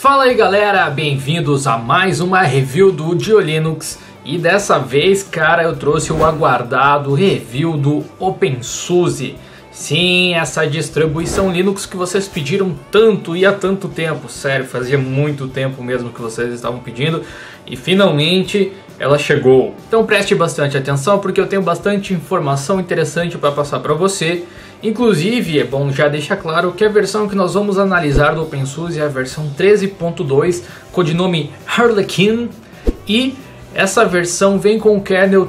Fala aí galera, bem-vindos a mais uma review do DioLinux. E dessa vez, cara, eu trouxe o aguardado review do OpenSUSE. Sim, essa distribuição Linux que vocês pediram tanto e há tanto tempo. Sério, fazia muito tempo mesmo que vocês estavam pedindo. E finalmente ela chegou. Então preste bastante atenção porque eu tenho bastante informação interessante para passar para você. Inclusive, é bom já deixar claro que a versão que nós vamos analisar do OpenSUSE é a versão 13.2, codinome Harlequin, e essa versão vem com o kernel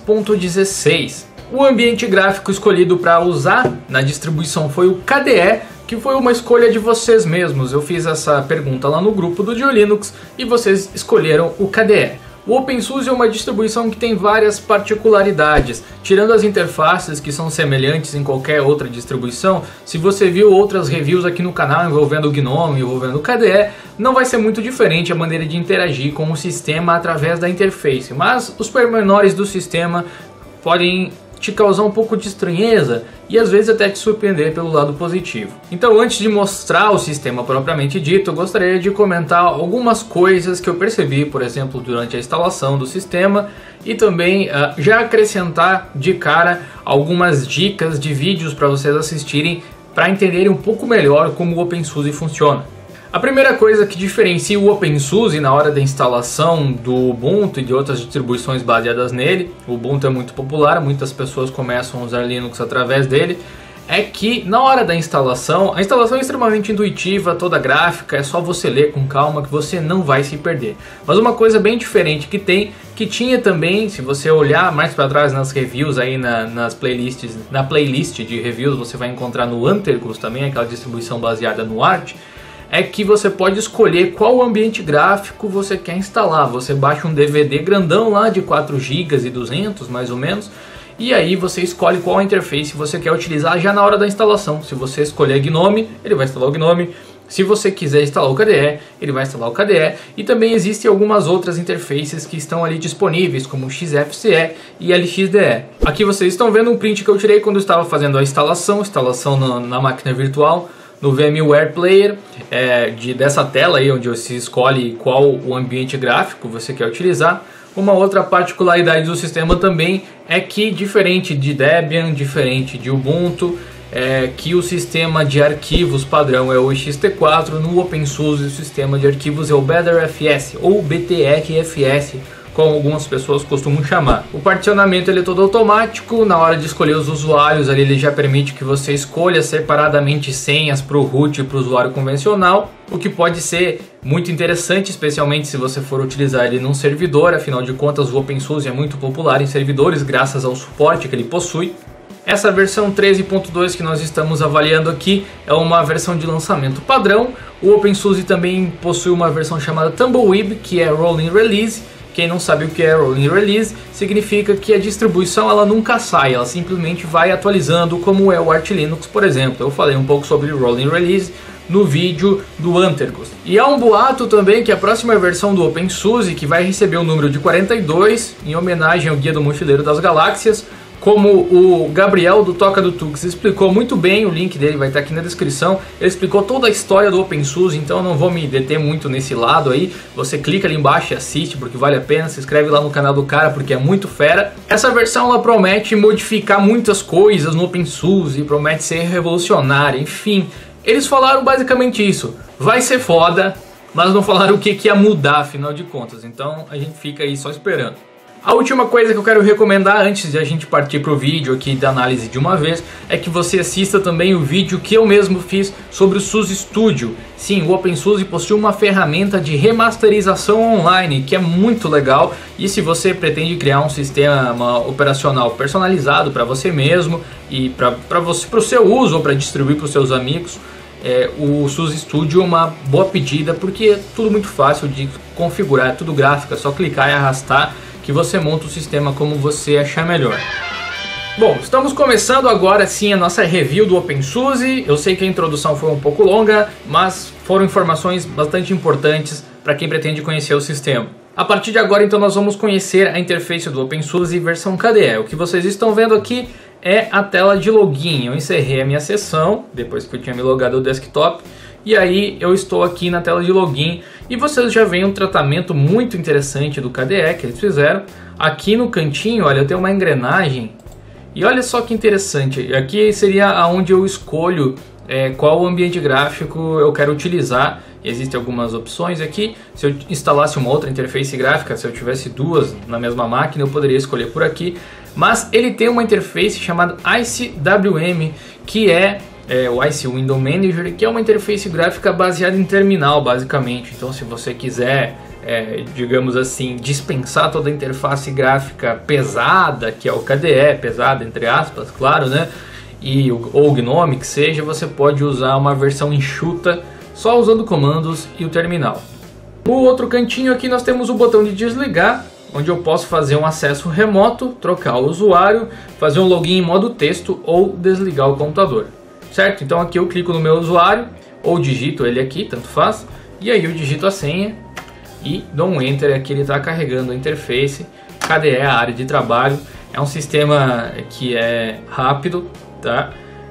3.16. O ambiente gráfico escolhido para usar na distribuição foi o KDE, que foi uma escolha de vocês mesmos. Eu fiz essa pergunta lá no grupo do DioLinux e vocês escolheram o KDE. O OpenSUSE é uma distribuição que tem várias particularidades. Tirando as interfaces que são semelhantes em qualquer outra distribuição, se você viu outras reviews aqui no canal envolvendo o GNOME, envolvendo o KDE, não vai ser muito diferente a maneira de interagir com o sistema através da interface. Mas os pormenores do sistema podem te causar um pouco de estranheza e às vezes até te surpreender pelo lado positivo. Então, antes de mostrar o sistema propriamente dito, eu gostaria de comentar algumas coisas que eu percebi, por exemplo, durante a instalação do sistema, e também já acrescentar de cara algumas dicas de vídeos para vocês assistirem para entenderem um pouco melhor como o OpenSUSE funciona. A primeira coisa que diferencia o OpenSUSE na hora da instalação do Ubuntu e de outras distribuições baseadas nele, o Ubuntu é muito popular, muitas pessoas começam a usar Linux através dele, é que na hora da instalação, a instalação é extremamente intuitiva, toda gráfica, é só você ler com calma que você não vai se perder. Mas uma coisa bem diferente que tinha também, se você olhar mais para trás nas reviews aí nas playlists, na playlist de reviews você vai encontrar no Antergos também, aquela distribuição baseada no Arch, é que você pode escolher qual ambiente gráfico você quer instalar. Você baixa um DVD grandão lá de 4 GB e 200 mais ou menos, e aí você escolhe qual interface você quer utilizar já na hora da instalação. Se você escolher GNOME, ele vai instalar o GNOME. Se você quiser instalar o KDE, ele vai instalar o KDE. E também existem algumas outras interfaces que estão ali disponíveis, como o XFCE e LXDE. Aqui vocês estão vendo um print que eu tirei quando eu estava fazendo a instalação na máquina virtual, no VMware Player, dessa tela aí onde você escolhe qual o ambiente gráfico você quer utilizar. Uma outra particularidade do sistema também é que, diferente de Debian, diferente de Ubuntu, que o sistema de arquivos padrão é o ext4, no OpenSUSE o sistema de arquivos é o BtrFS ou BtrFS, como algumas pessoas costumam chamar. O particionamento ele é todo automático, na hora de escolher os usuários ali, ele já permite que você escolha separadamente senhas para o root e para o usuário convencional, o que pode ser muito interessante, especialmente se você for utilizar ele num servidor. Afinal de contas, o OpenSUSE é muito popular em servidores graças ao suporte que ele possui. Essa versão 13.2 que nós estamos avaliando aqui é uma versão de lançamento padrão. O OpenSUSE também possui uma versão chamada Tumbleweed, que é Rolling Release. Quem não sabe o que é Rolling Release, significa que a distribuição ela nunca sai, ela simplesmente vai atualizando, como é o Arch Linux, por exemplo. Eu falei um pouco sobre Rolling Release no vídeo do Antergos. E há um boato também que a próxima versão do OpenSUSE, que vai receber o número de 42, em homenagem ao Guia do Mochileiro das Galáxias, como o Gabriel do Toca do Tux explicou muito bem, o link dele vai estar aqui na descrição. Ele explicou toda a história do OpenSUSE, então eu não vou me deter muito nesse lado aí. Você clica ali embaixo e assiste porque vale a pena, se inscreve lá no canal do cara porque é muito fera. Essa versão ela promete modificar muitas coisas no OpenSUSE, promete ser revolucionária, enfim. Eles falaram basicamente isso, vai ser foda, mas não falaram o que ia mudar afinal de contas, então a gente fica aí só esperando. A última coisa que eu quero recomendar antes de a gente partir para o vídeo aqui da análise de uma vez é que você assista também o vídeo que eu mesmo fiz sobre o SUSE Studio. Sim, o OpenSUSE possui uma ferramenta de remasterização online que é muito legal, e se você pretende criar um sistema operacional personalizado para você mesmo e para o seu uso ou para distribuir para os seus amigos, o SUSE Studio é uma boa pedida porque é tudo muito fácil de configurar, é tudo gráfico, é só clicar e arrastar que você monta o sistema como você achar melhor. Bom, estamos começando agora sim a nossa review do OpenSUSE. Eu sei que a introdução foi um pouco longa, mas foram informações bastante importantes para quem pretende conhecer o sistema. A partir de agora, então, nós vamos conhecer a interface do OpenSUSE versão KDE. O que vocês estão vendo aqui é a tela de login. Eu encerrei a minha sessão, depois que eu tinha me logado ao desktop, E aí eu estou aqui na tela de login e vocês já veem um tratamento muito interessante do KDE que eles fizeram. Aqui no cantinho, olha, eu tenho uma engrenagem e olha só que interessante. Aqui seria onde eu escolho qual ambiente gráfico eu quero utilizar. Existem algumas opções aqui. Se eu instalasse uma outra interface gráfica, se eu tivesse duas na mesma máquina, eu poderia escolher por aqui. Mas ele tem uma interface chamada ICWM, que é o IC Window Manager, que é uma interface gráfica baseada em terminal, basicamente. Então, se você quiser, digamos assim, dispensar toda a interface gráfica pesada, que é o KDE, pesada entre aspas, claro, né? Ou GNOME, que seja, você pode usar uma versão enxuta, só usando comandos e o terminal. No outro cantinho aqui nós temos o botão de desligar, onde eu posso fazer um acesso remoto, trocar o usuário, fazer um login em modo texto ou desligar o computador. Certo? Então aqui eu clico no meu usuário, ou digito ele aqui, tanto faz, e aí eu digito a senha e dou um Enter, aqui ele está carregando a interface. KDE, a área de trabalho, é um sistema que é rápido, tá?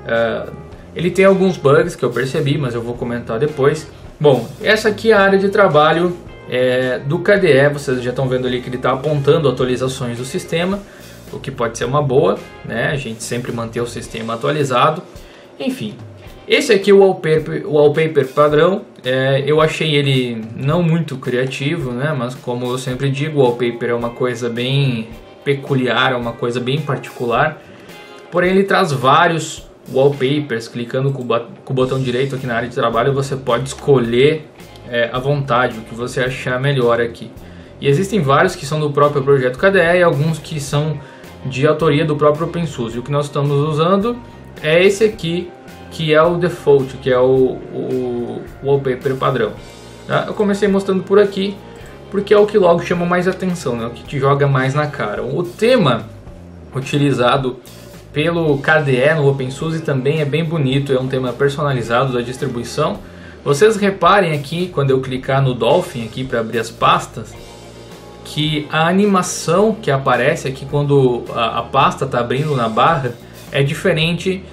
Ele tem alguns bugs que eu percebi, mas eu vou comentar depois. Bom, essa aqui é a área de trabalho do KDE. Vocês já estão vendo ali que ele está apontando atualizações do sistema, o que pode ser uma boa, né? A gente sempre manter o sistema atualizado. Enfim, esse aqui é o wallpaper padrão. Eu achei ele não muito criativo, né? Mas como eu sempre digo, o wallpaper é uma coisa bem peculiar, é uma coisa bem particular. Porém, ele traz vários wallpapers. Clicando com o botão direito aqui na área de trabalho, você pode escolher à vontade o que você achar melhor aqui. E existem vários que são do próprio projeto KDE e alguns que são de autoria do próprio OpenSUSE. O que nós estamos usando é esse aqui, que é o default, que é o wallpaper padrão. Tá? Eu comecei mostrando por aqui porque é o que logo chama mais atenção, né? O que te joga mais na cara. O tema utilizado pelo KDE no OpenSUSE também é bem bonito, é um tema personalizado da distribuição. Vocês reparem aqui, quando eu clicar no Dolphin aqui para abrir as pastas, que a animação que aparece aqui quando a pasta está abrindo na barra é diferente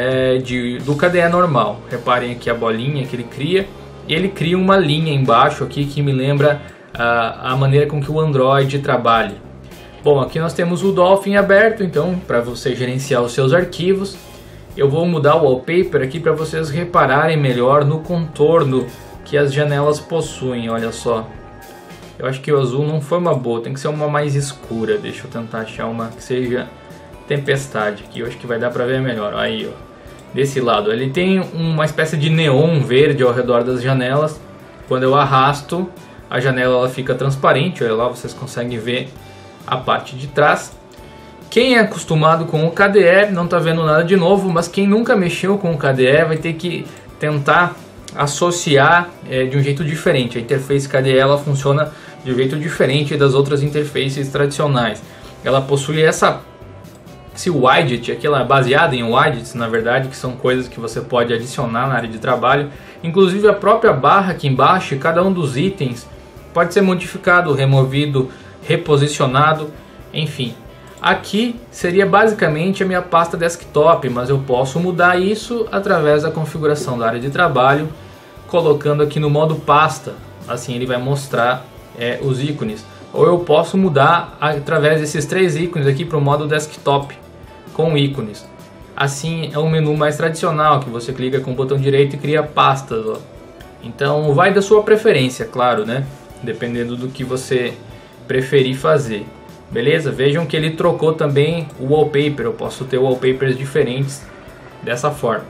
do KDE normal. Reparem aqui a bolinha que ele cria, e ele cria uma linha embaixo aqui que me lembra a maneira com que o Android trabalha. Bom, aqui nós temos o Dolphin aberto, então, para você gerenciar os seus arquivos. Eu vou mudar o wallpaper aqui para vocês repararem melhor no contorno que as janelas possuem, olha só. Eu acho que o azul não foi uma boa, tem que ser uma mais escura. Deixa eu tentar achar uma que seja tempestade aqui, eu acho que vai dar para ver melhor. Aí, ó, desse lado, ele tem uma espécie de neon verde ao redor das janelas. Quando eu arrasto, a janela ela fica transparente, olha lá, vocês conseguem ver a parte de trás. Quem é acostumado com o KDE não está vendo nada de novo, mas quem nunca mexeu com o KDE vai ter que tentar associar de um jeito diferente. A interface KDE ela funciona de um jeito diferente das outras interfaces tradicionais. Ela possui esse widget, aquela é baseada em widgets, na verdade, que são coisas que você pode adicionar na área de trabalho. Inclusive a própria barra aqui embaixo, cada um dos itens pode ser modificado, removido, reposicionado, enfim. Aqui seria basicamente a minha pasta desktop, mas eu posso mudar isso através da configuração da área de trabalho, colocando aqui no modo pasta, assim ele vai mostrar os ícones. Ou eu posso mudar através desses três ícones aqui para o modo desktop com ícones. Assim é um menu mais tradicional, que você clica com o botão direito e cria pastas. Ó. Então vai da sua preferência, claro, né? Dependendo do que você preferir fazer. Beleza? Vejam que ele trocou também o wallpaper. Eu posso ter wallpapers diferentes dessa forma.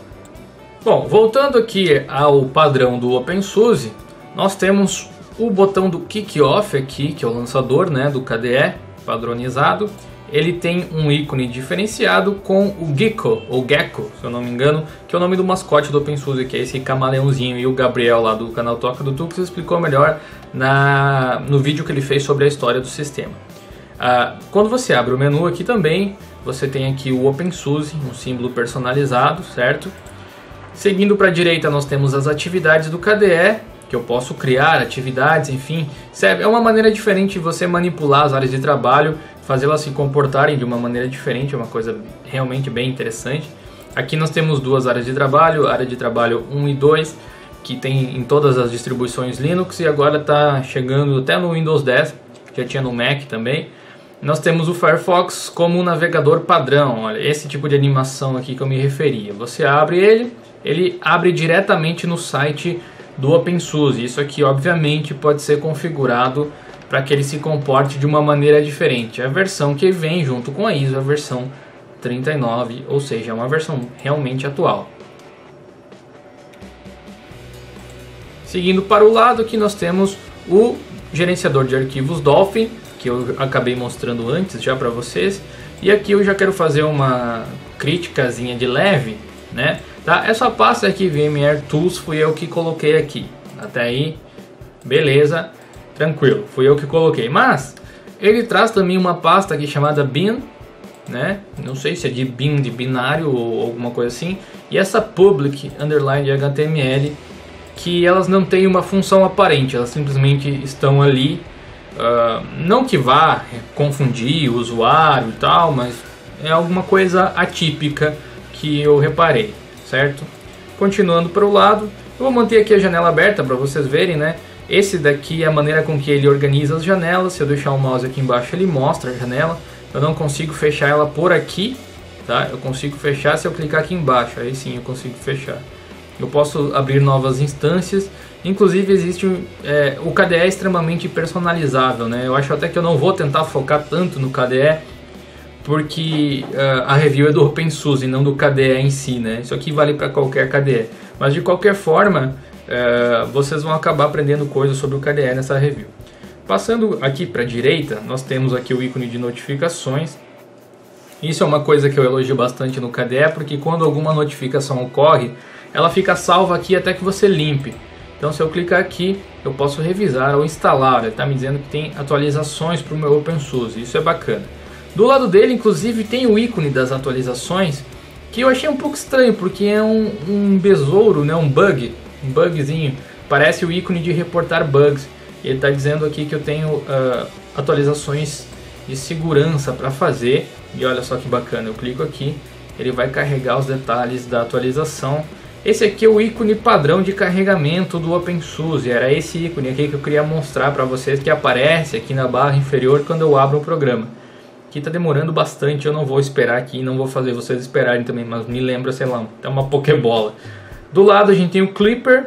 Bom, voltando aqui ao padrão do OpenSUSE, nós temos o botão do Kickoff aqui, que é o lançador, né, do KDE padronizado. Ele tem um ícone diferenciado com o Gecko, ou Gecko, se eu não me engano, que é o nome do mascote do OpenSUSE, que é esse camaleãozinho. E o Gabriel lá do canal Toca do Tux explicou melhor no vídeo que ele fez sobre a história do sistema. Quando você abre o menu aqui também, você tem aqui o OpenSUSE, um símbolo personalizado, certo? Seguindo para a direita nós temos as atividades do KDE, que eu posso criar atividades, enfim. É uma maneira diferente de você manipular as áreas de trabalho, fazê-las se comportarem de uma maneira diferente, é uma coisa realmente bem interessante. Aqui nós temos duas áreas de trabalho, área de trabalho 1 e 2. que tem em todas as distribuições Linux e agora está chegando até no Windows 10, já tinha no Mac também. Nós temos o Firefox como um navegador padrão, olha, esse tipo de animação aqui que eu me referia. Você abre ele abre diretamente no site do OpenSUSE. Isso aqui obviamente pode ser configurado para que ele se comporte de uma maneira diferente. A versão que vem junto com a ISO é a versão 39, ou seja, é uma versão realmente atual. Seguindo para o lado aqui nós temos o gerenciador de arquivos Dolphin, que eu acabei mostrando antes já para vocês. E aqui eu já quero fazer uma criticazinha de leve, né? Tá? Essa pasta aqui, VMware Tools, fui eu que coloquei aqui. Até aí, beleza, tranquilo, fui eu que coloquei. Mas ele traz também uma pasta aqui chamada bin, né? Não sei se é de bin de binário ou alguma coisa assim. E essa public underline HTML, que elas não têm uma função aparente, elas simplesmente estão ali. Não que vá confundir o usuário e tal, mas é alguma coisa atípica que eu reparei, certo? Continuando para o lado, eu vou manter aqui a janela aberta para vocês verem, né? Esse daqui é a maneira com que ele organiza as janelas. Se eu deixar o mouse aqui embaixo, ele mostra a janela. Eu não consigo fechar ela por aqui, tá? Eu consigo fechar se eu clicar aqui embaixo, aí sim eu consigo fechar. Eu posso abrir novas instâncias. Inclusive existe o KDE é extremamente personalizável, né? Eu acho até que eu não vou tentar focar tanto no KDE, porque a review é do OpenSUSE e não do KDE em si, né? Isso aqui vale para qualquer KDE. Mas de qualquer forma, vocês vão acabar aprendendo coisas sobre o KDE nessa review. Passando aqui para a direita, nós temos aqui o ícone de notificações. Isso é uma coisa que eu elogio bastante no KDE, porque quando alguma notificação ocorre, ela fica salva aqui até que você limpe. Então se eu clicar aqui, eu posso revisar ou instalar. Ele está me dizendo que tem atualizações para o meu OpenSUSE, isso é bacana. Do lado dele, inclusive, tem o ícone das atualizações, que eu achei um pouco estranho, porque é um besouro, né? Um bugzinho. Parece o ícone de reportar bugs. Ele está dizendo aqui que eu tenho atualizações de segurança para fazer. E olha só que bacana, eu clico aqui, ele vai carregar os detalhes da atualização. Esse aqui é o ícone padrão de carregamento do OpenSUSE. Era esse ícone aqui que eu queria mostrar para vocês, que aparece aqui na barra inferior quando eu abro o programa. Aqui está demorando bastante, eu não vou esperar aqui, não vou fazer vocês esperarem também, mas me lembra, sei lá, é uma Pokébola. Do lado a gente tem o Clipper,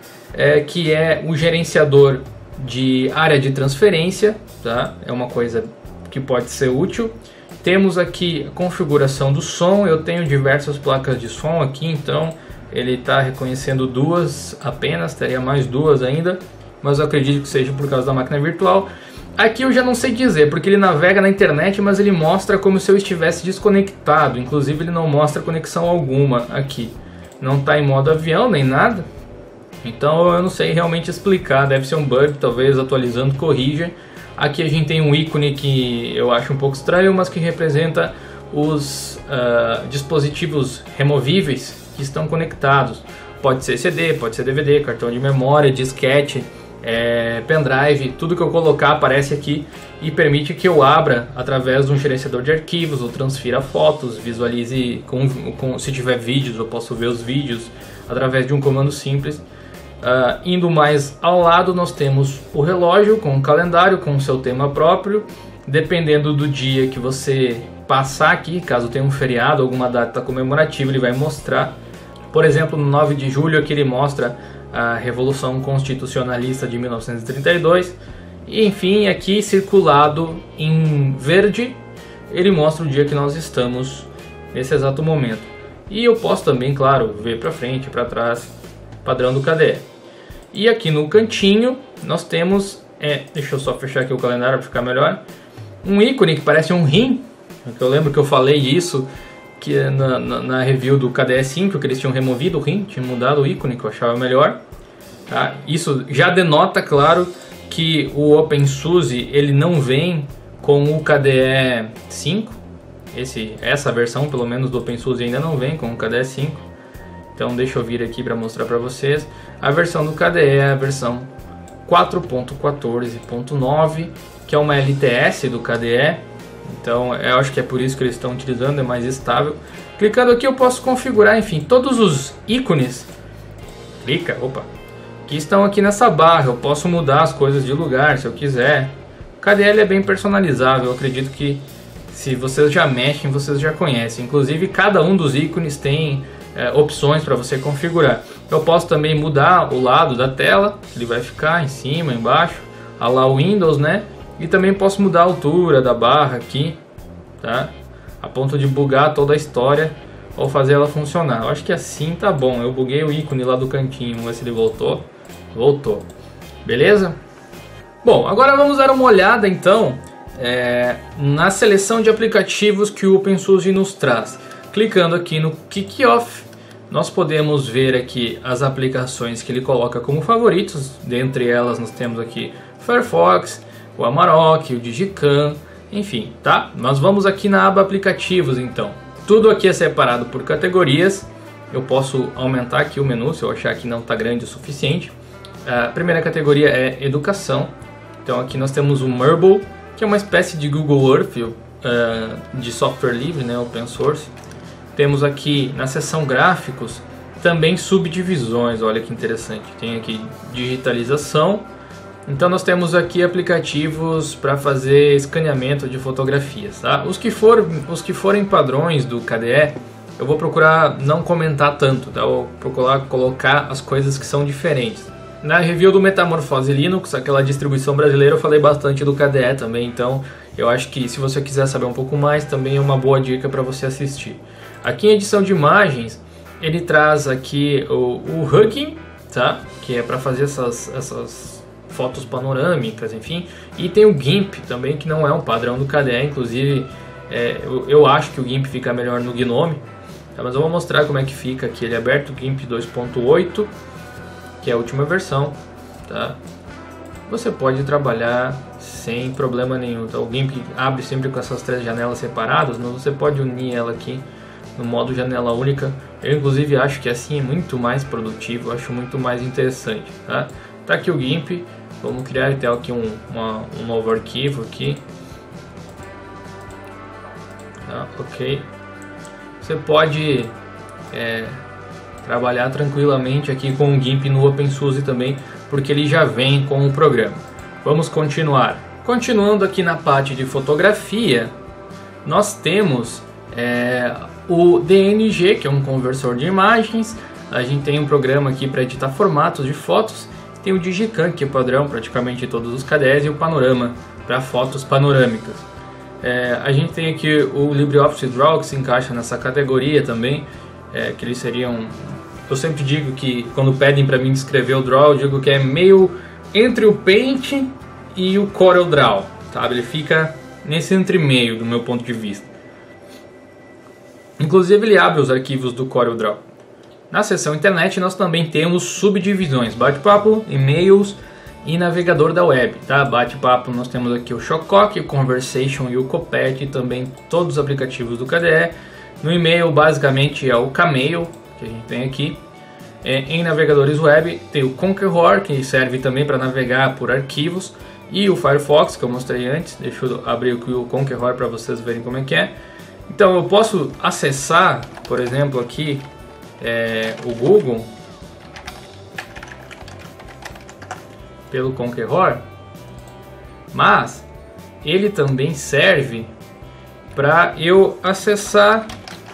que é o gerenciador de área de transferência, tá? É uma coisa que pode ser útil. Temos aqui a configuração do som, eu tenho diversas placas de som aqui, então ele está reconhecendo duas apenas, teria mais duas ainda, mas eu acredito que seja por causa da máquina virtual. Aqui eu já não sei dizer, porque ele navega na internet, mas ele mostra como se eu estivesse desconectado, inclusive ele não mostra conexão alguma aqui. Não está em modo avião nem nada, então eu não sei realmente explicar, deve ser um bug, talvez atualizando corrija. Aqui a gente tem um ícone que eu acho um pouco estranho, mas que representa os dispositivos removíveis que estão conectados. Pode ser CD, pode ser DVD, cartão de memória, disquete, pendrive, tudo que eu colocar aparece aqui e permite que eu abra através de um gerenciador de arquivos, ou transfira fotos, visualize, se tiver vídeos eu posso ver os vídeos através de um comando simples. Indo mais ao lado nós temos o relógio com o calendário, com o seu tema próprio. Dependendo do dia que você passar aqui, caso tenha um feriado, alguma data comemorativa, ele vai mostrar. Por exemplo, no 9 de julho aqui ele mostra a Revolução Constitucionalista de 1932. E enfim, aqui circulado em verde, ele mostra o dia que nós estamos nesse exato momento. E eu posso também, claro, ver para frente, para trás, padrão do KDE. E aqui no cantinho nós temos, deixa eu só fechar aqui o calendário para ficar melhor, um ícone que parece um rim. Eu lembro que eu falei isso que na review do KDE 5, que eles tinham removido o rim, tinham mudado o ícone, que eu achava melhor. Tá? Isso já denota, claro, que o OpenSUSE ele não vem com o KDE 5. Essa versão, pelo menos, do OpenSUSE ainda não vem com o KDE 5. Então deixa eu vir aqui para mostrar para vocês. A versão do KDE é a versão 4.14.9, que é uma LTS do KDE. Então eu acho que é por isso que eles estão utilizando, é mais estável. Clicando aqui eu posso configurar, enfim, todos os ícones. que estão aqui nessa barra. Eu posso mudar as coisas de lugar se eu quiser. O KDE é bem personalizável, eu acredito que se vocês já mexem, vocês já conhecem. Inclusive cada um dos ícones tem opções para você configurar. Eu posso também mudar o lado da tela, ele vai ficar em cima, embaixo, a lá o Windows, né? E também posso mudar a altura da barra aqui, tá? A ponto de bugar toda a história ou fazer ela funcionar. Eu acho que assim tá bom. Eu buguei o ícone lá do cantinho, vamos ver se ele voltou. Voltou. Beleza? Bom, agora vamos dar uma olhada então na seleção de aplicativos que o OpenSUSE nos traz. Clicando aqui no Kickoff, nós podemos ver aqui as aplicações que ele coloca como favoritos. Dentre elas nós temos aqui Firefox, o Amarok, o Digicam, enfim, tá? Nós vamos aqui na aba aplicativos então. Tudo aqui é separado por categorias. Eu posso aumentar aqui o menu se eu achar que não está grande o suficiente. A primeira categoria é educação. Então aqui nós temos o Marble, que é uma espécie de Google Earth de software livre, né, open source. Temos aqui na seção gráficos também subdivisões, olha que interessante. Tem aqui digitalização. Então nós temos aqui aplicativos para fazer escaneamento de fotografias, tá? Os que forem padrões do KDE, eu vou procurar não comentar tanto, tá? Eu vou procurar colocar as coisas que são diferentes. Na review do Metamorphose Linux, aquela distribuição brasileira, eu falei bastante do KDE também, então eu acho que se você quiser saber um pouco mais, também é uma boa dica para você assistir. Aqui em edição de imagens, ele traz aqui o Hugging, tá? Que é para fazer essas fotos panorâmicas, enfim, e tem o GIMP também, que não é um padrão do KDE, inclusive eu acho que o GIMP fica melhor no GNOME, tá? Mas eu vou mostrar como é que fica aqui. Ele é aberto, o GIMP 2.8, que é a última versão, tá? Você pode trabalhar sem problema nenhum, tá? O GIMP abre sempre com essas 3 janelas separadas, mas você pode unir ela aqui no modo janela única. Eu inclusive acho que assim é muito mais produtivo, acho muito mais interessante, tá? Tá aqui o GIMP. Vamos criar até aqui um novo arquivo aqui. Tá, ok. Você pode trabalhar tranquilamente aqui com o GIMP no OpenSUSE também, porque ele já vem com o programa. Vamos continuar. Continuando aqui na parte de fotografia, nós temos o DNG, que é um conversor de imagens. A gente tem um programa aqui para editar formatos de fotos. Tem o Digicam, que é padrão praticamente em todos os KDEs, e o Panorama, para fotos panorâmicas. A gente tem aqui o LibreOffice Draw, que se encaixa nessa categoria também, que eles seriam... Eu sempre digo que quando pedem para mim descrever o Draw, eu digo que é meio entre o Paint e o CorelDRAW, sabe? Ele fica nesse entremeio, do meu ponto de vista. Inclusive ele abre os arquivos do CorelDRAW. Na seção internet nós também temos subdivisões, bate-papo, e-mails e navegador da web, tá? Bate-papo nós temos aqui o Showcock, o Conversation e o Copet, e também todos os aplicativos do KDE. No e-mail basicamente é o Kmail, que a gente tem aqui. Em navegadores web tem o Conqueror, que serve também para navegar por arquivos, e o Firefox, que eu mostrei antes. Deixa eu abrir aqui o Conqueror para vocês verem como é que é. Então eu posso acessar, por exemplo, aqui o Google pelo Conqueror, mas ele também serve para eu acessar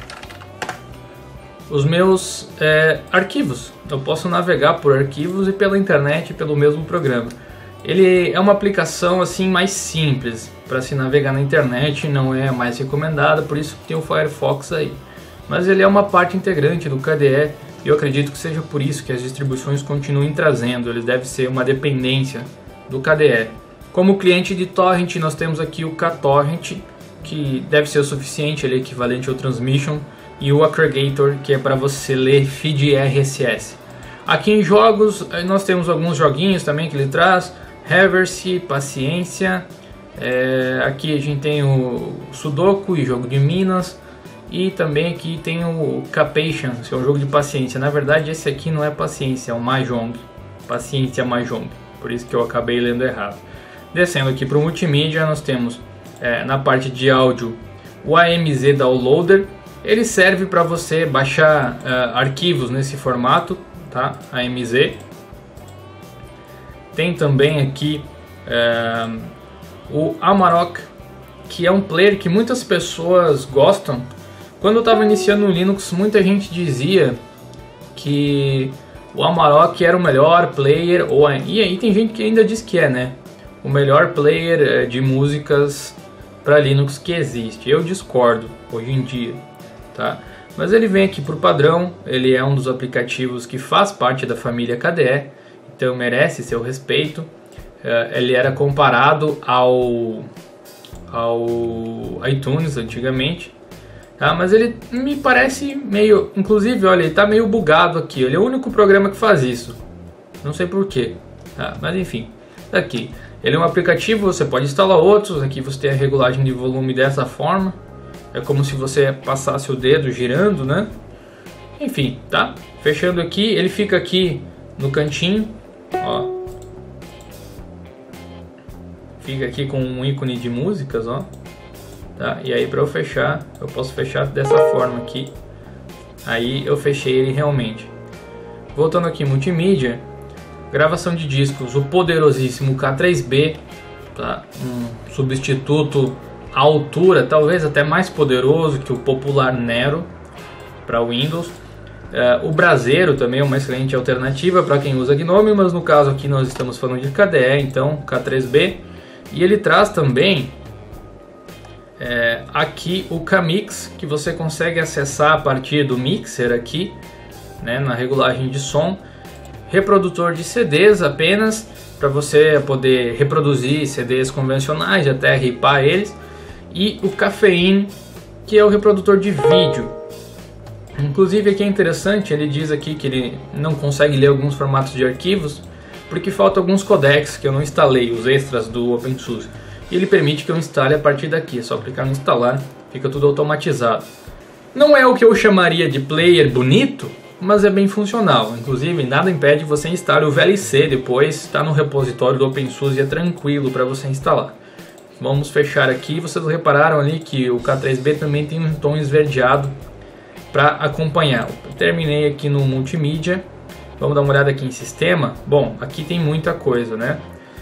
os meus arquivos. Eu posso navegar por arquivos e pela internet pelo mesmo programa. Ele é uma aplicação assim mais simples para se navegar na internet, não é a mais recomendada, por isso que tem o Firefox aí. Mas ele é uma parte integrante do KDE e eu acredito que seja por isso que as distribuições continuem trazendo. Ele deve ser uma dependência do KDE. Como cliente de torrent, nós temos aqui o KTorrent, que deve ser o suficiente, ele é equivalente ao Transmission, e o Aggregator, que é para você ler feed RSS. Aqui em jogos, nós temos alguns joguinhos também que ele traz, Reverse, Paciência, aqui a gente tem o Sudoku e jogo de Minas, e também aqui tem o Capation, que é um jogo de paciência. Na verdade esse aqui não é paciência, é o Mahjong, Paciência Mahjong, por isso que eu acabei lendo errado. Descendo aqui para o multimídia, nós temos na parte de áudio o AMZ Downloader. Ele serve para você baixar arquivos nesse formato, tá? AMZ. Tem também aqui o Amarok, que é um player que muitas pessoas gostam. Quando eu estava iniciando no Linux, muita gente dizia que o Amarok era o melhor player, e aí tem gente que ainda diz que é, né? O melhor player de músicas para Linux que existe. Eu discordo hoje em dia, tá? Mas ele vem aqui por padrão, ele é um dos aplicativos que faz parte da família KDE, então merece seu respeito. Ele era comparado ao iTunes antigamente, tá? Mas ele me parece meio, inclusive, olha, ele está meio bugado aqui. Ele é o único programa que faz isso, não sei porquê, tá? Mas enfim, tá aqui. Ele é um aplicativo, você pode instalar outros. Aqui você tem a regulagem de volume dessa forma. É como se você passasse o dedo girando, né? Enfim, tá? Fechando aqui, ele fica aqui no cantinho, ó. Fica aqui com um ícone de músicas, ó. Tá? E aí para eu fechar, eu posso fechar dessa forma aqui. Aí eu fechei ele realmente. Voltando aqui, multimídia, gravação de discos, o poderosíssimo K3B, tá? Um substituto à altura, talvez até mais poderoso que o popular Nero para Windows. O Brasero também é uma excelente alternativa para quem usa GNOME, mas no caso aqui nós estamos falando de KDE, então K3B. E ele traz também aqui o Kmix, que você consegue acessar a partir do mixer aqui, né, na regulagem de som. Reprodutor de CDs apenas, para você poder reproduzir CDs convencionais, até ripar eles. E o Caffeine, que é o reprodutor de vídeo. Inclusive aqui é interessante, ele diz aqui que ele não consegue ler alguns formatos de arquivos, porque faltam alguns codecs que eu não instalei, os extras do OpenSUSE. E ele permite que eu instale a partir daqui, é só clicar no instalar, fica tudo automatizado. Não é o que eu chamaria de player bonito, mas é bem funcional. Inclusive, nada impede que você instale o VLC depois, está no repositório do OpenSUSE e é tranquilo para você instalar. Vamos fechar aqui. Vocês repararam ali que o K3B também tem um tom esverdeado para acompanhar. Eu terminei aqui no multimídia. Vamos dar uma olhada aqui em sistema. Bom, aqui tem muita coisa, né?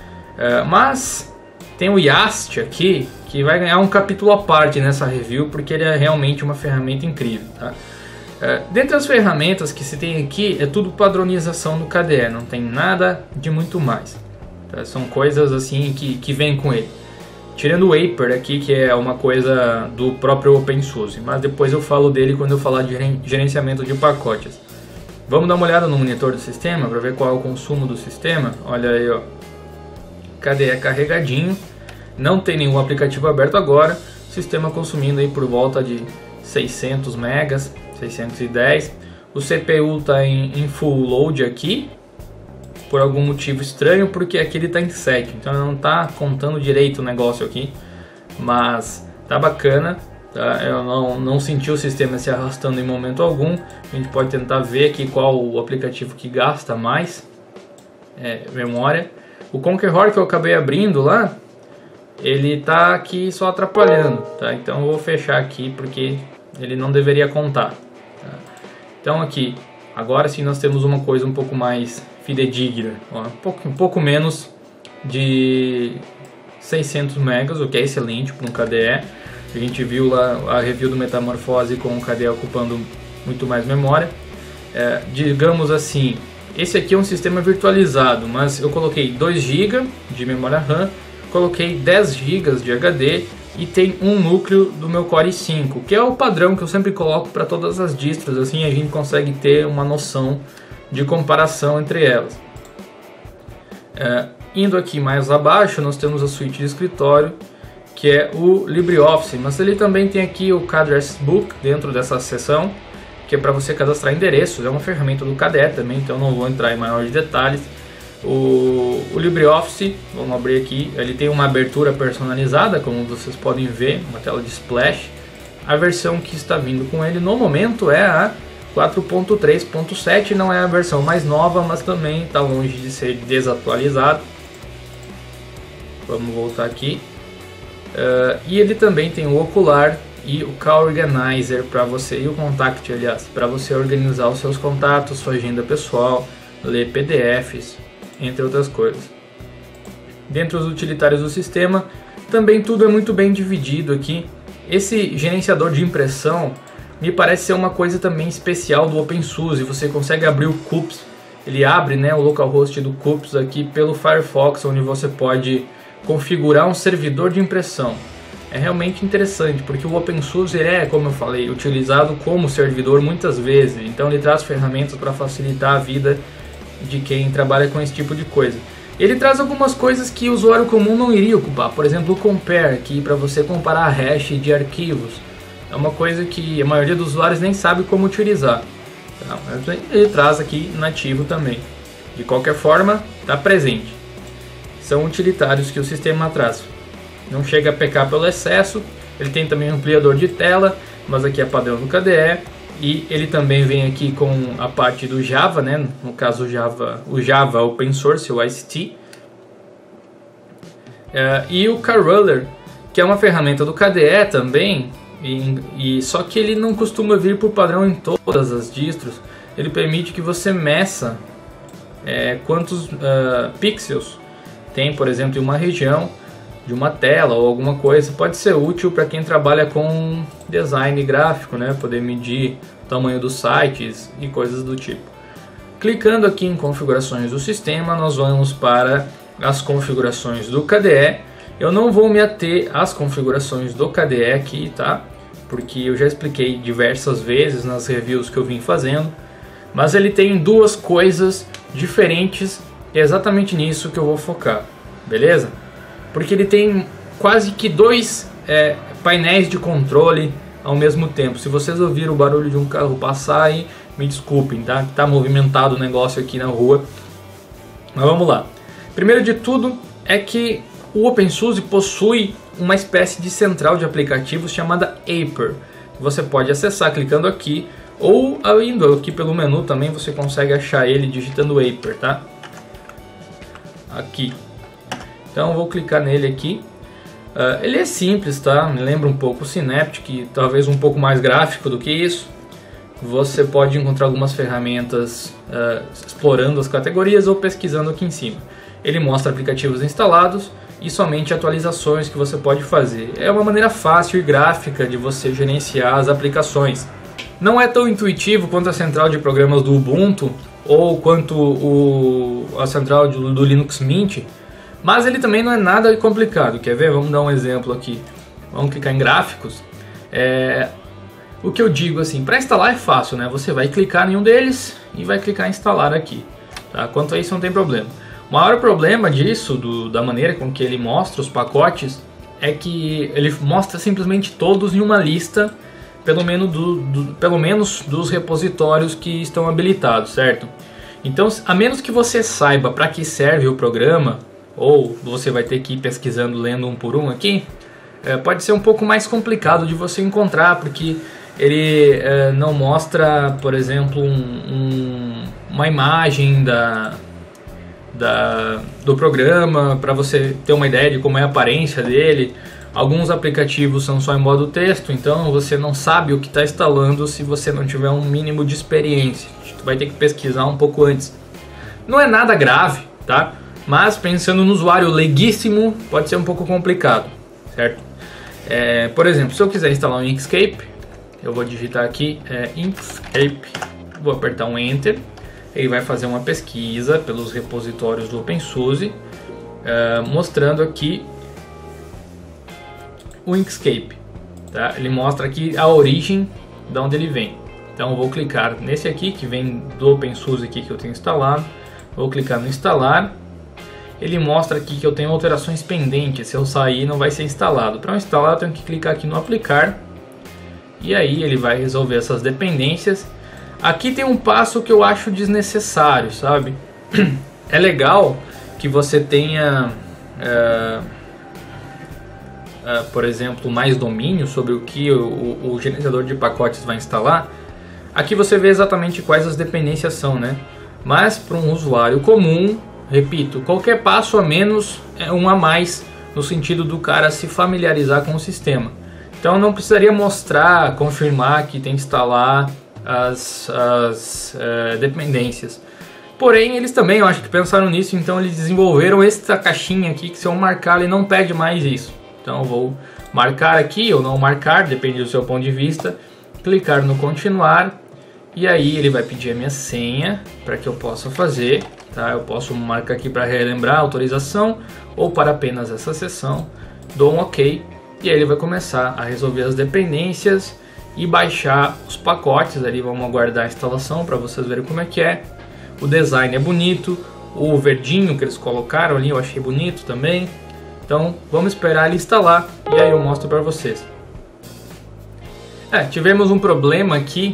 Mas tem o Yast aqui, que vai ganhar um capítulo à parte nessa review, porque ele é realmente uma ferramenta incrível, tá? Dentre as ferramentas que se tem aqui, é tudo padronização do KDE, não tem nada de muito mais, tá? São coisas assim que vêm com ele. Tirando o Aper aqui, que é uma coisa do próprio OpenSUSE, mas depois eu falo dele quando eu falar de gerenciamento de pacotes. Vamos dar uma olhada no monitor do sistema para ver qual é o consumo do sistema. Olha aí, ó. KDE carregadinho, não tem nenhum aplicativo aberto agora. Sistema consumindo aí por volta de 600 megas, 610. O CPU está em full load aqui, por algum motivo estranho, porque aqui ele está em 7, então não está contando direito o negócio aqui, mas tá bacana, tá? Eu não senti o sistema se arrastando em momento algum. A gente pode tentar ver aqui qual o aplicativo que gasta mais memória. O Conqueror que eu acabei abrindo lá, ele está aqui só atrapalhando, tá? Então eu vou fechar aqui porque ele não deveria contar, tá? Então aqui, agora sim nós temos uma coisa um pouco mais fidedigna, ó, um pouco menos de 600 megas, o que é excelente para um KDE. A gente viu lá a review do Metamorfose com o KDE ocupando muito mais memória. Digamos assim, esse aqui é um sistema virtualizado, mas eu coloquei 2 GB de memória RAM, coloquei 10 GB de HD e tem um núcleo do meu Core i5, que é o padrão que eu sempre coloco para todas as distros, assim a gente consegue ter uma noção de comparação entre elas. Indo aqui mais abaixo, nós temos a suíte de escritório, que é o LibreOffice, mas ele também tem aqui o KADDRess Book dentro dessa seção, que é para você cadastrar endereços. É uma ferramenta do KDE também, então não vou entrar em maiores detalhes. O LibreOffice, vamos abrir aqui, ele tem uma abertura personalizada, como vocês podem ver, uma tela de splash. A versão que está vindo com ele no momento é a 4.3.7, não é a versão mais nova, mas também está longe de ser desatualizado. Vamos voltar aqui. E ele também tem o Ocular e o K-Organizer para você, e o Contact, aliás, para você organizar os seus contatos, sua agenda pessoal, ler PDFs, entre outras coisas. Dentro dos utilitários do sistema, também tudo é muito bem dividido aqui. Esse gerenciador de impressão me parece ser uma coisa também especial do OpenSUSE. Você consegue abrir o CUPS, ele abre, né, o localhost do CUPS aqui pelo Firefox, onde você pode configurar um servidor de impressão. É realmente interessante, porque o OpenSUSE é, como eu falei, utilizado como servidor muitas vezes. Então ele traz ferramentas para facilitar a vida de quem trabalha com esse tipo de coisa. Ele traz algumas coisas que o usuário comum não iria ocupar. Por exemplo, o compare, aqui para você comparar a hash de arquivos. É uma coisa que a maioria dos usuários nem sabe como utilizar. Ele traz aqui nativo também. De qualquer forma, está presente. São utilitários que o sistema traz. Não chega a pecar pelo excesso. Ele tem também um ampliador de tela, mas aqui é padrão do KDE. E ele também vem aqui com a parte do Java, né? No caso o Java Open Source, o ICT. E o Caruller, que é uma ferramenta do KDE também. Só que ele não costuma vir por padrão em todas as distros. Ele permite que você meça quantos pixels tem, por exemplo, em uma região de uma tela ou alguma coisa. Pode ser útil para quem trabalha com design gráfico, né? Poder medir o tamanho dos sites e coisas do tipo. Clicando aqui em configurações do sistema, nós vamos para as configurações do KDE. Eu não vou me ater às configurações do KDE aqui, tá? Porque eu já expliquei diversas vezes nas reviews que eu vim fazendo. Mas ele tem duas coisas diferentes, e é exatamente nisso que eu vou focar, beleza? Porque ele tem quase que dois painéis de controle ao mesmo tempo. Se vocês ouviram o barulho de um carro passar aí, me desculpem, tá? Tá movimentado o negócio aqui na rua. Mas vamos lá. Primeiro de tudo é que o OpenSUSE possui uma espécie de central de aplicativos chamada Aper. Você pode acessar clicando aqui, ou indo aqui pelo menu também você consegue achar ele digitando Aper, tá? Aqui. Então eu vou clicar nele aqui. Ele é simples, tá? Me lembra um pouco o Synaptic, talvez um pouco mais gráfico do que isso. Você pode encontrar algumas ferramentas explorando as categorias ou pesquisando aqui em cima. Ele mostra aplicativos instalados e somente atualizações que você pode fazer. É uma maneira fácil e gráfica de você gerenciar as aplicações. Não é tão intuitivo quanto a central de programas do Ubuntu ou quanto a central do Linux Mint, mas ele também não é nada complicado. Quer ver? Vamos dar um exemplo aqui. Vamos clicar em gráficos. O que eu digo assim, para instalar é fácil, né? Você vai clicar em um deles e vai clicar em instalar aqui. Tá? Quanto a isso não tem problema. O maior problema disso, da maneira com que ele mostra os pacotes, é que ele mostra simplesmente todos em uma lista, pelo menos dos repositórios que estão habilitados, certo? Então, a menos que você saiba para que serve o programa, ou você vai ter que ir pesquisando, lendo um por um aqui, pode ser um pouco mais complicado de você encontrar, porque ele não mostra, por exemplo, uma imagem do programa para você ter uma ideia de como é a aparência dele. Alguns aplicativos são só em modo texto, então você não sabe o que está instalando se você não tiver um mínimo de experiência. Você vai ter que pesquisar um pouco antes. Não é nada grave, tá? Mas pensando no usuário leiguíssimo, pode ser um pouco complicado, certo? Por exemplo, se eu quiser instalar um Inkscape, eu vou digitar aqui Inkscape, vou apertar um Enter. Ele vai fazer uma pesquisa pelos repositórios do OpenSUSE, mostrando aqui o Inkscape. Tá? Ele mostra aqui a origem de onde ele vem. Então eu vou clicar nesse aqui, que vem do OpenSUSE aqui que eu tenho instalado. Vou clicar no instalar. Ele mostra aqui que eu tenho alterações pendentes. Se eu sair, não vai ser instalado. Para instalar, eu tenho que clicar aqui no aplicar. E aí ele vai resolver essas dependências. Aqui tem um passo que eu acho desnecessário, sabe? É legal que você tenha, por exemplo, mais domínio sobre o que o gerenciador de pacotes vai instalar. Aqui você vê exatamente quais as dependências são, né? Mas para um usuário comum, repito, qualquer passo a menos é um a mais, no sentido do cara se familiarizar com o sistema. Então não precisaria mostrar, confirmar que tem que instalar as dependências. Porém, eles também, eu acho que pensaram nisso, então eles desenvolveram essa caixinha aqui que se eu marcar ele não pede mais isso. Então eu vou marcar aqui ou não marcar, depende do seu ponto de vista, clicar no continuar e aí ele vai pedir a minha senha para que eu possa fazer, tá? Eu posso marcar aqui para relembrar a autorização ou para apenas essa sessão, dou um OK e aí ele vai começar a resolver as dependências e baixar os pacotes ali. Vamos aguardar a instalação para vocês verem como é que é. O design é bonito, o verdinho que eles colocaram ali eu achei bonito também. Então vamos esperar ele instalar e aí eu mostro para vocês. Tivemos um problema aqui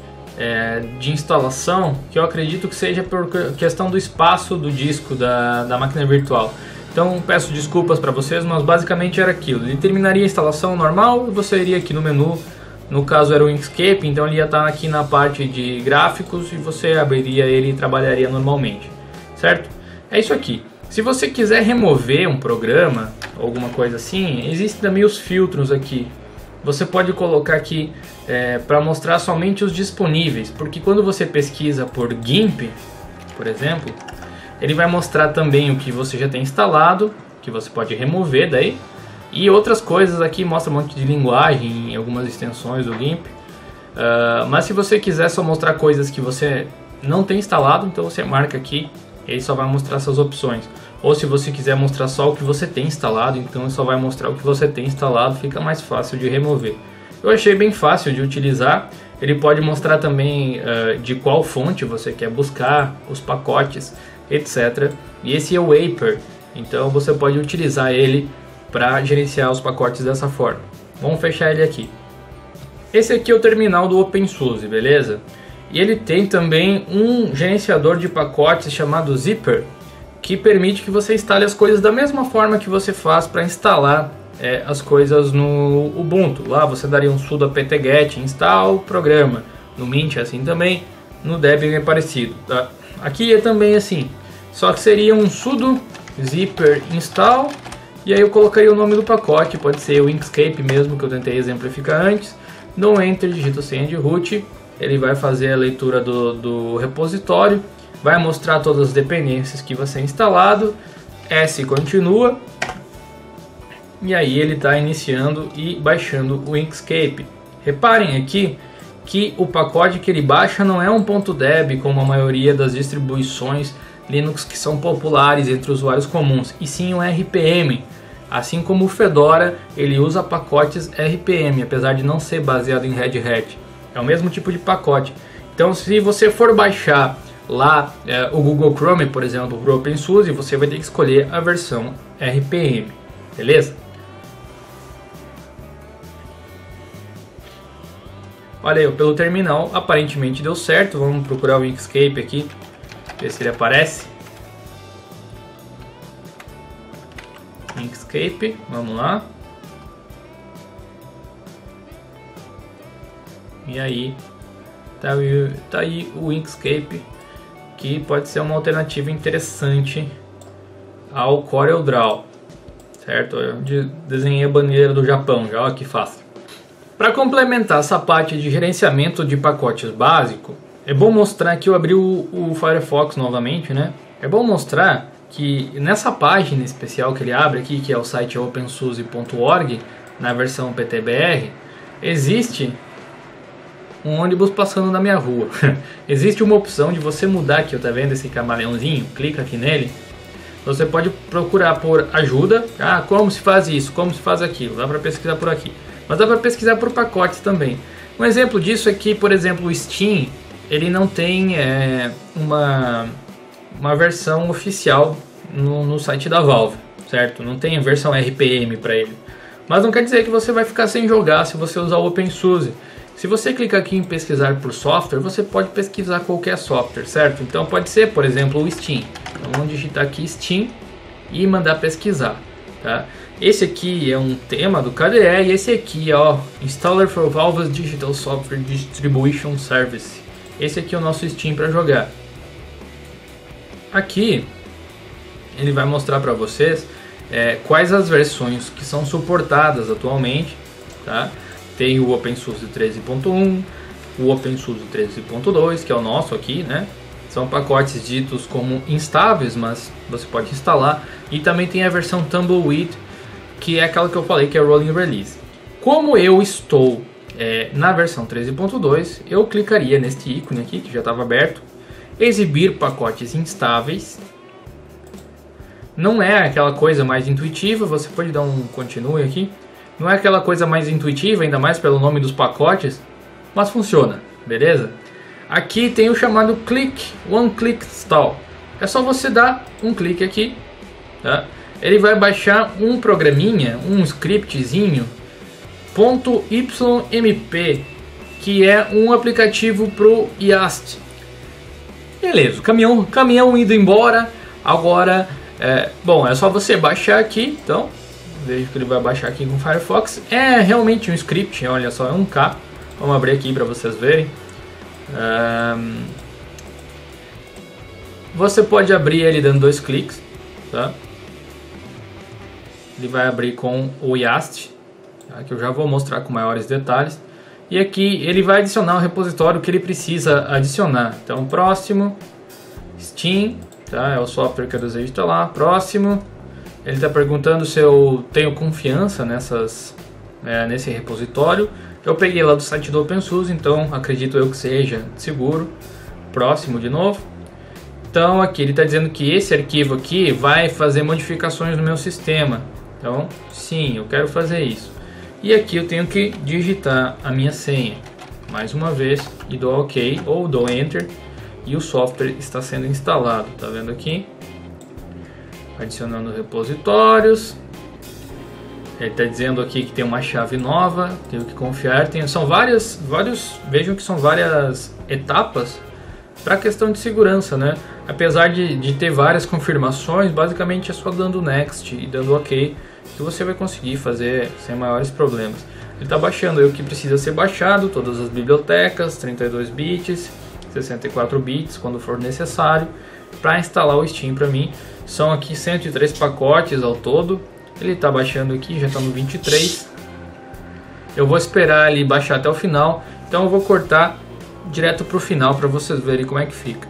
de instalação que eu acredito que seja por questão do espaço do disco da máquina virtual. Então peço desculpas para vocês, mas basicamente era aquilo. Ele terminaria a instalação normal e você iria aqui no menu. No caso era o Inkscape, então ele ia estar aqui na parte de gráficos e você abriria ele e trabalharia normalmente, certo? É isso aqui. Se você quiser remover um programa, alguma coisa assim, existem também os filtros aqui. Você pode colocar aqui para mostrar somente os disponíveis, porque quando você pesquisa por GIMP, por exemplo, ele vai mostrar também o que você já tem instalado, que você pode remover daí. E outras coisas aqui, mostra um monte de linguagem em algumas extensões do GIMP. Mas se você quiser só mostrar coisas que você não tem instalado, então você marca aqui, ele só vai mostrar essas opções. Ou se você quiser mostrar só o que você tem instalado, então ele só vai mostrar o que você tem instalado, fica mais fácil de remover. Eu achei bem fácil de utilizar. Ele pode mostrar também de qual fonte você quer buscar, os pacotes, etc. E esse é o Aper, então você pode utilizar ele para gerenciar os pacotes dessa forma. Vamos fechar ele aqui. Esse aqui é o terminal do OpenSUSE, beleza? E ele tem também um gerenciador de pacotes chamado Zypper, que permite que você instale as coisas da mesma forma que você faz para instalar as coisas no Ubuntu. Lá você daria um sudo apt-get install programa. No Mint é assim também, no Debian é parecido, tá? Aqui é também assim, só que seria um sudo zypper install. E aí eu colocaria o nome do pacote, pode ser o Inkscape mesmo, que eu tentei exemplificar antes. Dou Enter, digito senha de root, ele vai fazer a leitura do repositório, vai mostrar todas as dependências que você tem instalado, S continua, e aí ele está iniciando e baixando o Inkscape. Reparem aqui que o pacote que ele baixa não é um .deb como a maioria das distribuições Linux que são populares entre usuários comuns, e sim um RPM. Assim como o Fedora, ele usa pacotes RPM, apesar de não ser baseado em Red Hat. É o mesmo tipo de pacote. Então, se você for baixar lá o Google Chrome, por exemplo, para o OpenSUSE, você vai ter que escolher a versão RPM, beleza? Olha aí, pelo terminal, aparentemente deu certo. Vamos procurar o Inkscape aqui, ver se ele aparece. Inkscape, vamos lá. E aí, tá aí o Inkscape, que pode ser uma alternativa interessante ao CorelDRAW, certo? Eu desenhei a bandeira do Japão já, olha que fácil. Para complementar essa parte de gerenciamento de pacotes básico, é bom mostrar que eu abri o Firefox novamente, né? É bom mostrar que nessa página especial que ele abre aqui, que é o site opensuse.org, na versão PTBR, existe um ônibus passando na minha rua. Existe uma opção de você mudar aqui, tá vendo esse camaleãozinho? Clica aqui nele. Você pode procurar por ajuda. Ah, como se faz isso? Como se faz aquilo? Dá para pesquisar por aqui. Mas dá para pesquisar por pacotes também. Um exemplo disso é que, por exemplo, o Steam, ele não tem uma versão oficial no site da Valve, certo? Não tem a versão RPM para ele. Mas não quer dizer que você vai ficar sem jogar se você usar o OpenSUSE. Se você clicar aqui em pesquisar por software, você pode pesquisar qualquer software, certo? Então pode ser, por exemplo, o Steam. Então vamos digitar aqui Steam e mandar pesquisar, tá? Esse aqui é um tema do KDE e esse aqui, ó, Installer for Valve's Digital Software Distribution Service. Esse aqui é o nosso Steam para jogar. Aqui ele vai mostrar para vocês quais as versões que são suportadas atualmente, tá? Tem o OpenSUSE 13.1, o OpenSUSE 13.2, que é o nosso aqui, né? São pacotes ditos como instáveis, mas você pode instalar. E também tem a versão Tumbleweed, que é aquela que eu falei que é Rolling Release. Como eu estou na versão 13.2, eu clicaria neste ícone aqui, que já estava aberto, exibir pacotes instáveis. Não é aquela coisa mais intuitiva, você pode dar um continue aqui. Não é aquela coisa mais intuitiva, ainda mais pelo nome dos pacotes, mas funciona, beleza? Aqui tem o chamado One Click Install. É só você dar um clique aqui, tá? Ele vai baixar um programinha, um scriptzinho .ymp, que é um aplicativo pro Yast. Beleza, caminhão indo embora. Agora, bom, é só você baixar aqui. Então, vejo que ele vai baixar aqui com o Firefox. É realmente um script, olha só, é um K. Vamos abrir aqui para vocês verem. Você pode abrir ele dando 2 cliques, tá? Ele vai abrir com o Yast, tá? Que eu já vou mostrar com maiores detalhes. E aqui ele vai adicionar o repositório que ele precisa adicionar. Então, próximo, Steam, tá? É o software que eu desejo instalar. Próximo, ele está perguntando se eu tenho confiança nesse repositório. Eu peguei lá do site do OpenSUSE, então acredito eu que seja seguro. Próximo de novo. Então aqui ele está dizendo que esse arquivo aqui vai fazer modificações no meu sistema. Então sim, eu quero fazer isso. E aqui eu tenho que digitar a minha senha. Mais uma vez, e dou OK ou dou Enter. E o software está sendo instalado. Tá vendo aqui? Adicionando repositórios. Ele está dizendo aqui que tem uma chave nova, tenho que confiar. Vejam que são várias etapas para a questão de segurança, né? Apesar de ter várias confirmações, basicamente é só dando Next e dando OK que você vai conseguir fazer sem maiores problemas. Ele está baixando aí o que precisa ser baixado, todas as bibliotecas, 32 bits, 64 bits quando for necessário, para instalar o Steam para mim. São aqui 103 pacotes ao todo. Ele está baixando aqui, já está no 23. Eu vou esperar ele baixar até o final. Então eu vou cortar direto para o final para vocês verem como é que fica.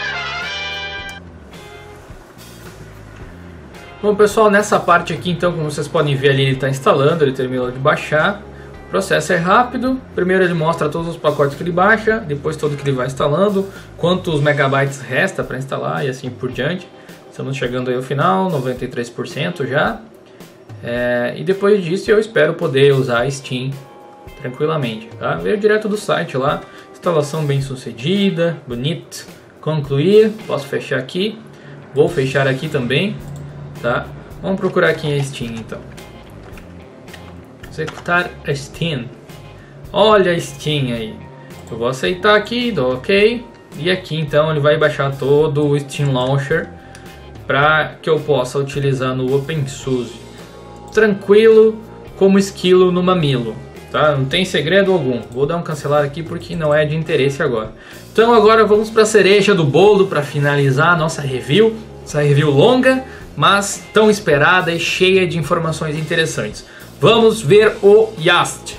Bom pessoal, nessa parte aqui então, como vocês podem ver ali, ele está instalando, ele terminou de baixar. O processo é rápido. Primeiro ele mostra todos os pacotes que ele baixa, depois todo que ele vai instalando, quantos megabytes resta para instalar e assim por diante. Estamos chegando aí ao final, 93% já. E depois disso eu espero poder usar Steam tranquilamente, tá? Veio direto do site lá, instalação bem sucedida, bonito, concluir, posso fechar aqui, vou fechar aqui também, tá? Vamos procurar aqui em Steam então, executar a Steam, olha a Steam aí, eu vou aceitar aqui, dou OK, e aqui então ele vai baixar todo o Steam Launcher para que eu possa utilizar no OpenSUSE. Tranquilo como esquilo no mamilo, tá? Não tem segredo algum. Vou dar um cancelar aqui porque não é de interesse agora. Então agora vamos para a cereja do bolo para finalizar a nossa review. Essa review longa, mas tão esperada e cheia de informações interessantes. Vamos ver o Yast.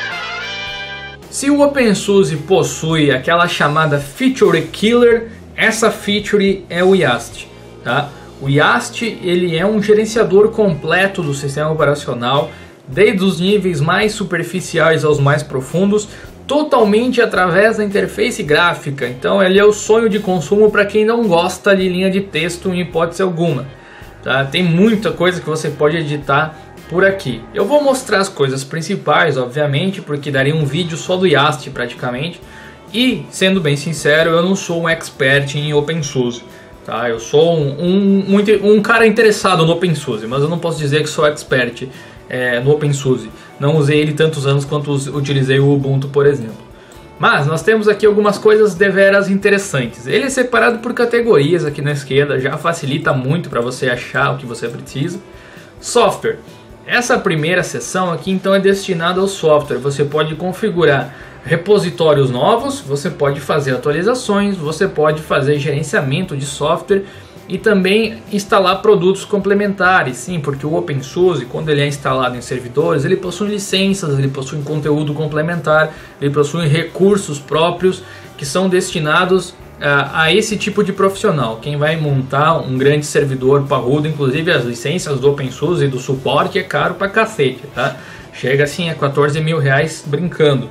Se o OpenSUSE possui aquela chamada Feature Killer, essa feature é o Yast, tá? O Yast ele é um gerenciador completo do sistema operacional, desde os níveis mais superficiais aos mais profundos, totalmente através da interface gráfica. Então ele é o sonho de consumo para quem não gosta de linha de texto em hipótese alguma, tá? Tem muita coisa que você pode editar por aqui. Eu vou mostrar as coisas principais, obviamente, porque daria um vídeo só do Yast praticamente. E, sendo bem sincero, eu não sou um expert em OpenSUSE. Tá, eu sou um cara interessado no OpenSUSE, mas eu não posso dizer que sou expert no OpenSUSE. Não usei ele tantos anos quanto utilizei o Ubuntu, por exemplo. Mas nós temos aqui algumas coisas deveras interessantes. Ele é separado por categorias aqui na esquerda, já facilita muito para você achar o que você precisa. Software. Essa primeira seção aqui então é destinada ao software. Você pode configurar repositórios novos, você pode fazer atualizações, você pode fazer gerenciamento de software e também instalar produtos complementares. Sim, porque o OpenSUSE, quando ele é instalado em servidores, ele possui licenças, ele possui conteúdo complementar, ele possui recursos próprios que são destinados a esse tipo de profissional. Quem vai montar um grande servidor parrudo, inclusive as licenças do OpenSUSE e do suporte é caro pra cacete, tá? Chega assim a 14 mil reais brincando.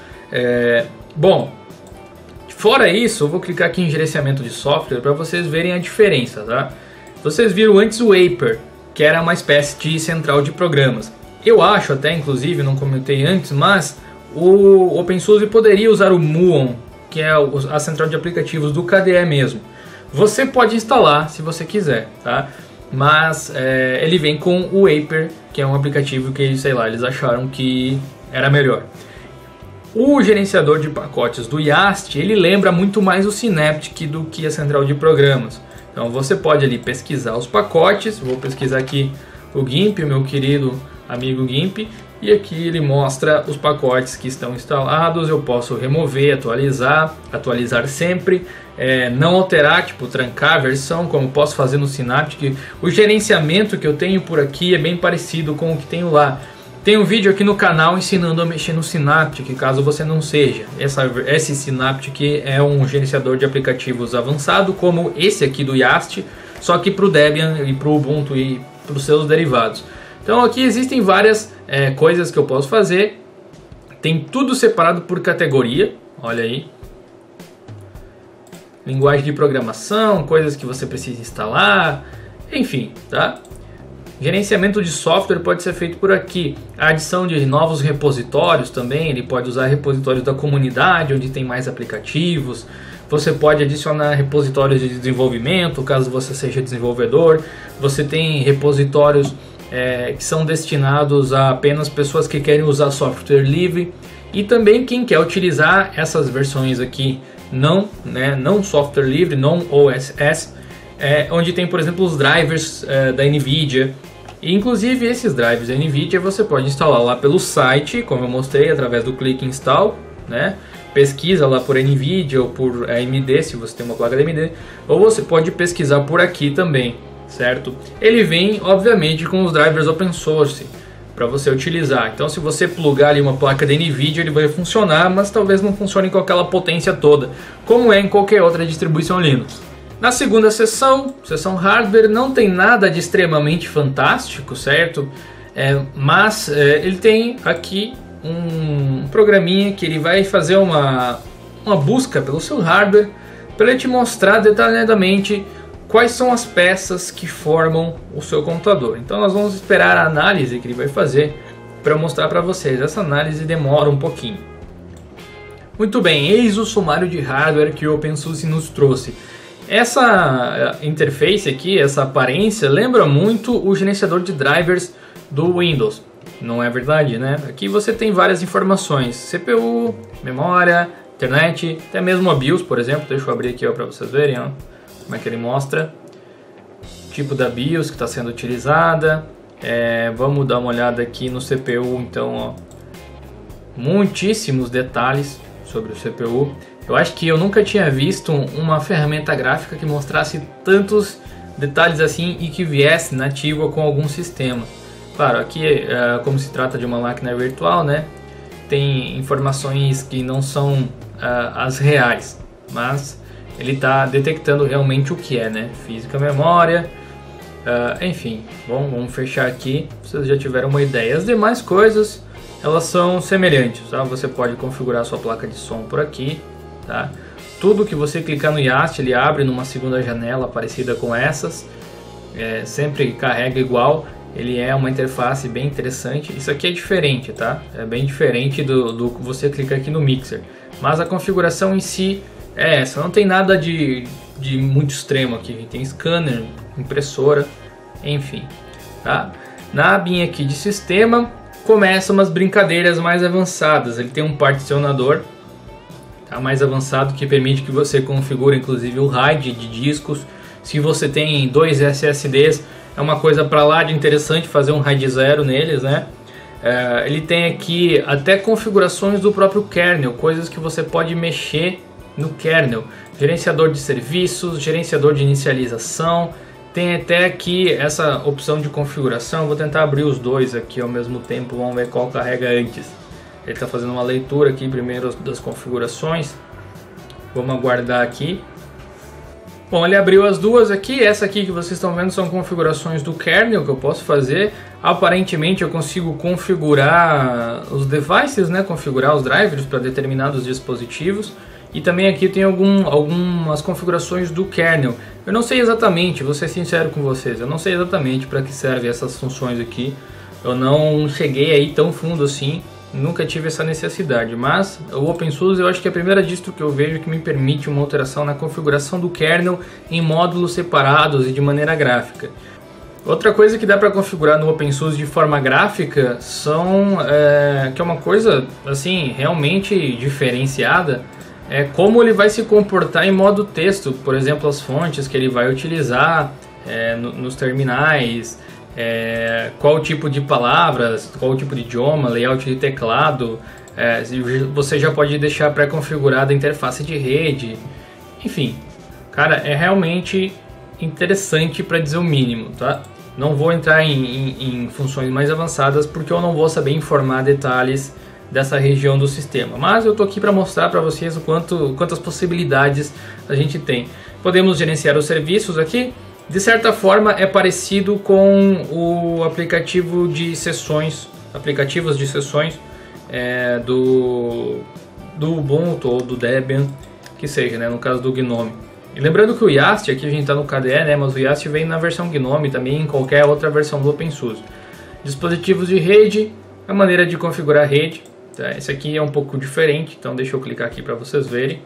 Bom, fora isso, eu vou clicar aqui em gerenciamento de software para vocês verem a diferença, tá? Vocês viram antes o Aper, que era uma espécie de central de programas. Eu acho até, inclusive, não comentei antes, mas o OpenSUSE poderia usar o Muon, que é a central de aplicativos do KDE mesmo. Você pode instalar se você quiser, tá? Mas ele vem com o Aper, que é um aplicativo que, sei lá, eles acharam que era melhor. O gerenciador de pacotes do YaST, ele lembra muito mais o Synaptic do que a central de programas. Então você pode ali pesquisar os pacotes, vou pesquisar aqui o GIMP, o meu querido amigo GIMP, e aqui ele mostra os pacotes que estão instalados. Eu posso remover, atualizar sempre, não alterar, tipo trancar a versão, como posso fazer no Synaptic. O gerenciamento que eu tenho por aqui é bem parecido com o que tenho lá. Tem um vídeo aqui no canal ensinando a mexer no Synaptic, caso você não seja. Esse Synaptic é um gerenciador de aplicativos avançado, como esse aqui do YaST, só que para o Debian e para o Ubuntu e para os seus derivados. Então aqui existem várias coisas que eu posso fazer. Tem tudo separado por categoria, olha aí. Linguagem de programação, coisas que você precisa instalar, enfim, tá? Gerenciamento de software pode ser feito por aqui. A adição de novos repositórios também, ele pode usar repositórios da comunidade, onde tem mais aplicativos. Você pode adicionar repositórios de desenvolvimento, caso você seja desenvolvedor. Você tem repositórios que são destinados a apenas pessoas que querem usar software livre. E também quem quer utilizar essas versões aqui, não software livre, não OSS, onde tem, por exemplo, os drivers da NVIDIA. E, inclusive, esses drivers da NVIDIA você pode instalar lá pelo site, como eu mostrei, através do click install, né? Pesquisa lá por NVIDIA ou por AMD, se você tem uma placa da AMD, ou você pode pesquisar por aqui também, certo? Ele vem, obviamente, com os drivers open source para você utilizar. Então, se você plugar ali uma placa da NVIDIA, ele vai funcionar, mas talvez não funcione com aquela potência toda, como é em qualquer outra distribuição Linux. Na segunda seção hardware, não tem nada de extremamente fantástico, certo? Mas ele tem aqui um programinha que ele vai fazer uma busca pelo seu hardware para ele te mostrar detalhadamente quais são as peças que formam o seu computador. Então nós vamos esperar a análise que ele vai fazer para mostrar para vocês. Essa análise demora um pouquinho. Muito bem, eis o sumário de hardware que o OpenSUSE nos trouxe. Essa interface aqui, essa aparência, lembra muito o gerenciador de drivers do Windows. Não é verdade, né? Aqui você tem várias informações: CPU, memória, internet, até mesmo a BIOS, por exemplo. Deixa eu abrir aqui para vocês verem como é que ele mostra. Tipo da BIOS que está sendo utilizada. Vamos dar uma olhada aqui no CPU, então, muitíssimos detalhes sobre o CPU. Eu acho que eu nunca tinha visto uma ferramenta gráfica que mostrasse tantos detalhes assim e que viesse nativa com algum sistema. Claro, aqui como se trata de uma máquina virtual, né, tem informações que não são as reais, mas ele está detectando realmente o que é, né, física, memória, enfim. Bom, vamos fechar aqui, vocês já tiveram uma ideia. As demais coisas, elas são semelhantes, tá? Você pode configurar sua placa de som por aqui. Tá? Tudo que você clicar no YaST, ele abre numa segunda janela parecida com essas, sempre carrega igual. Ele é uma interface bem interessante. Isso aqui é diferente, tá? É bem diferente do que você clica aqui no Mixer, mas a configuração em si é essa. Não tem nada de muito extremo aqui. Tem scanner, impressora, enfim, tá? Na abinha aqui de sistema começam umas brincadeiras mais avançadas. Ele tem um particionador mais avançado que permite que você configure inclusive o RAID de discos. Se você tem 2 SSDs, é uma coisa para lá de interessante fazer um RAID 0 neles, né? Ele tem aqui até configurações do próprio kernel, coisas que você pode mexer no kernel. Gerenciador de serviços, gerenciador de inicialização. Tem até aqui essa opção de configuração. Vou tentar abrir os dois aqui ao mesmo tempo, vamos ver qual carrega antes. Ele está fazendo uma leitura aqui primeiro das configurações. Vamos aguardar aqui. Bom, ele abriu as duas aqui. Essa aqui que vocês estão vendo são configurações do kernel que eu posso fazer. Aparentemente eu consigo configurar os devices, né? Configurar os drivers para determinados dispositivos. E também aqui tem algumas configurações do kernel. Eu não sei exatamente, vou ser sincero com vocês, eu não sei exatamente para que servem essas funções aqui. Eu não cheguei aí tão fundo assim, nunca tive essa necessidade. Mas o OpenSUSE eu acho que é a primeira distro que eu vejo que me permite uma alteração na configuração do kernel em módulos separados e de maneira gráfica. Outra coisa que dá para configurar no OpenSUSE de forma gráfica que é uma coisa assim realmente diferenciada, é como ele vai se comportar em modo texto, por exemplo, as fontes que ele vai utilizar nos terminais, qual tipo de palavras, qual tipo de idioma, layout de teclado, você já pode deixar pré-configurada a interface de rede, enfim, cara, é realmente interessante para dizer o mínimo, tá? Não vou entrar em funções mais avançadas porque eu não vou saber informar detalhes dessa região do sistema, mas eu estou aqui para mostrar para vocês quantas possibilidades a gente tem. Podemos gerenciar os serviços aqui. De certa forma é parecido com o aplicativo de sessões, aplicativos de sessões do Ubuntu ou do Debian, que seja, né, no caso do GNOME. E lembrando que o YAST, aqui a gente está no KDE, né, mas o YAST vem na versão GNOME também em qualquer outra versão do OpenSUSE. Dispositivos de rede, a maneira de configurar a rede. Tá, esse aqui é um pouco diferente, então deixa eu clicar aqui para vocês verem.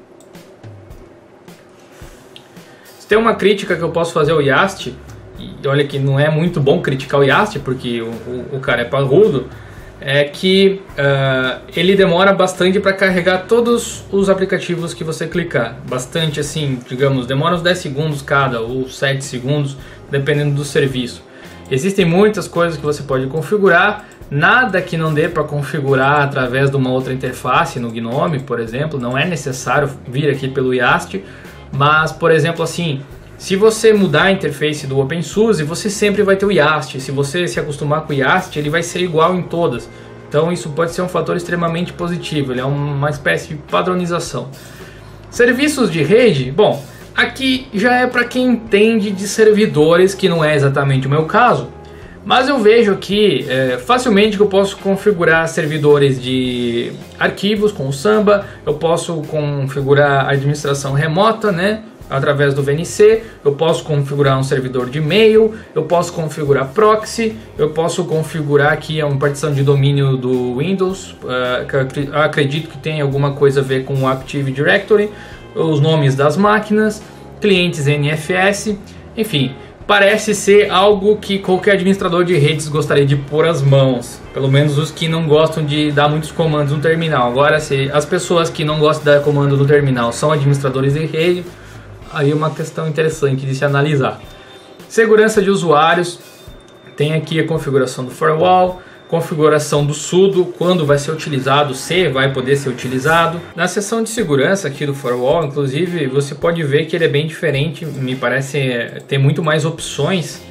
Se tem uma crítica que eu posso fazer ao YAST, e olha que não é muito bom criticar o YAST, porque o cara é parrudo, é que ele demora bastante para carregar todos os aplicativos que você clicar. Bastante assim, digamos, demora uns 10 segundos cada, ou 7 segundos, dependendo do serviço. Existem muitas coisas que você pode configurar. Nada que não dê para configurar através de uma outra interface no GNOME, por exemplo, não é necessário vir aqui pelo YAST, mas, por exemplo, assim, se você mudar a interface do OpenSUSE, você sempre vai ter o YAST. Se você se acostumar com o YAST, ele vai ser igual em todas. Então isso pode ser um fator extremamente positivo, ele é uma espécie de padronização. Serviços de rede, bom, aqui já é para quem entende de servidores, que não é exatamente o meu caso. Mas eu vejo aqui facilmente que eu posso configurar servidores de arquivos com o Samba, eu posso configurar administração remota, né, através do VNC, eu posso configurar um servidor de e-mail, eu posso configurar proxy, eu posso configurar aqui uma partição de domínio do Windows, que eu acredito que tem alguma coisa a ver com o Active Directory, os nomes das máquinas, clientes NFS, enfim. Parece ser algo que qualquer administrador de redes gostaria de pôr as mãos. Pelo menos os que não gostam de dar muitos comandos no terminal. Agora, se as pessoas que não gostam de dar comando no terminal são administradores de rede, aí é uma questão interessante de se analisar. Segurança de usuários. Tem aqui a configuração do firewall, configuração do sudo, quando vai ser utilizado, se vai poder ser utilizado. Na seção de segurança aqui do firewall, inclusive, você pode ver que ele é bem diferente, me parece ter muito mais opções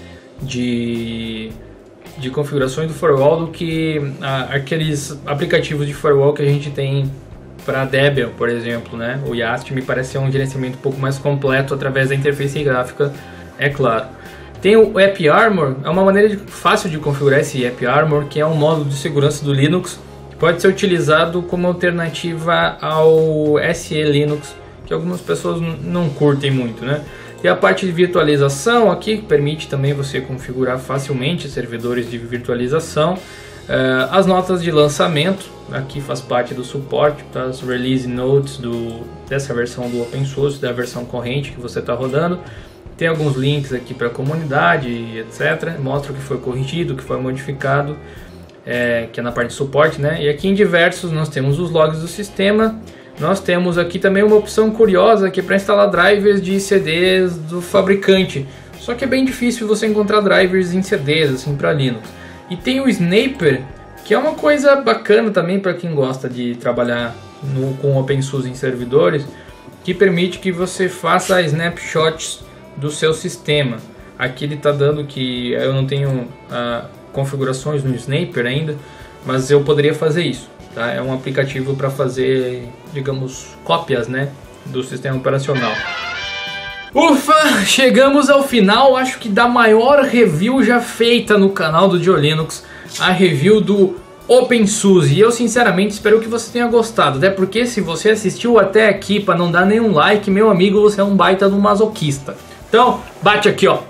de configurações do firewall do que aqueles aplicativos de firewall que a gente tem para Debian, por exemplo, né? O YAST me parece um gerenciamento um pouco mais completo através da interface gráfica, é claro. Tem o AppArmor, é uma maneira fácil de configurar esse AppArmor, que é um módulo de segurança do Linux, que pode ser utilizado como alternativa ao SE Linux, que algumas pessoas não curtem muito, né? Tem a parte de virtualização aqui, que permite também você configurar facilmente servidores de virtualização. As notas de lançamento, aqui faz parte do suporte, tá? As release notes dessa versão do OpenSUSE, da versão corrente que você está rodando. Tem alguns links aqui para a comunidade, etc. Mostra o que foi corrigido, o que foi modificado, que é na parte de suporte, né? E aqui em diversos nós temos os logs do sistema. Nós temos aqui também uma opção curiosa que é para instalar drivers de CDs do fabricante. Só que é bem difícil você encontrar drivers em CDs assim para Linux. E tem o Snapper, que é uma coisa bacana também para quem gosta de trabalhar com OpenSUSE em servidores, que permite que você faça snapshots do seu sistema. Aqui ele está dando que eu não tenho configurações no Snapper ainda, mas eu poderia fazer isso, tá? É um aplicativo para fazer, digamos, cópias, né, do sistema operacional. Ufa, chegamos ao final, acho que da maior review já feita no canal do Diolinux, a review do OpenSUSE. E eu sinceramente espero que você tenha gostado, até porque se você assistiu até aqui para não dar nenhum like, meu amigo, você é um baita do masoquista. Então, bate aqui, ó.